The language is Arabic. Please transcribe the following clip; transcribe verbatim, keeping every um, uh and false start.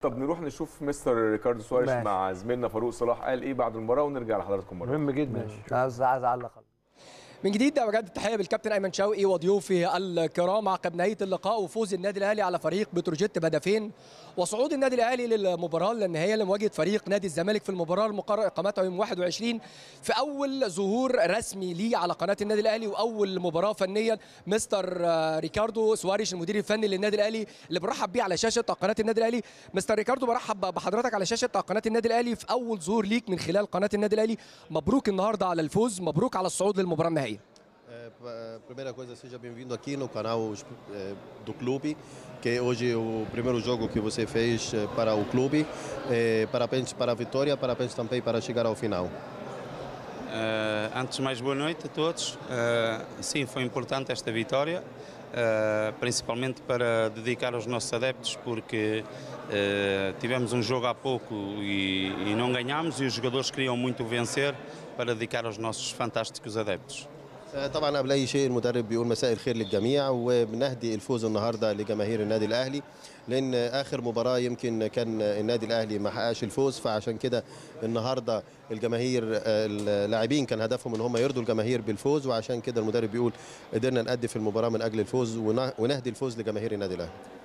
طب نروح نشوف مستر ريكاردو سواريش مع زميلنا فاروق صلاح قال ايه بعد المباراه ونرجع لحضراتكم مره. مهم جدا. عايز عايز اعلق من جديد بجد التحيه بالكابتن ايمن شوقي وضيوفي الكرام عقب نهايه اللقاء وفوز النادي الاهلي على فريق بتروجيت بهدفين وصعود النادي الاهلي للمباراه النهائيه لمواجهه فريق نادي الزمالك في المباراه المقرر اقامتها يوم واحد وعشرين في اول ظهور رسمي ليه على قناه النادي الاهلي واول مباراه فنيا. مستر ريكاردو سواريش المدير الفني للنادي الاهلي اللي برحب بيه على شاشه قناه النادي الاهلي. مستر ريكاردو برحب بحضرتك على شاشه قناه النادي الاهلي في اول ظهور ليك من خلال قناه النادي الاهلي. مبروك النهارده على الفوز، مبروك على الصعود للمباراه النهائيه. Primeira coisa, seja bem-vindo aqui no canal do clube, que hoje é o primeiro jogo que você fez para o clube. Parabéns para a vitória, parabéns também para chegar ao final. Uh, antes de mais, boa noite a todos. Uh, sim, foi importante esta vitória, uh, principalmente para dedicar aos nossos adeptos, porque uh, tivemos um jogo há pouco e, e não ganhámos, e os jogadores queriam muito vencer para dedicar aos nossos fantásticos adeptos. طبعا قبل اي شيء المدرب بيقول مساء الخير للجميع وبنهدي الفوز النهارده لجماهير النادي الاهلي، لان اخر مباراه يمكن كان النادي الاهلي ما حققش الفوز، فعشان كده النهارده الجماهير اللاعبين كان هدفهم ان هم يرضوا الجماهير بالفوز، وعشان كده المدرب بيقول قدرنا نأدي في المباراه من اجل الفوز ونهدي الفوز لجماهير النادي الاهلي.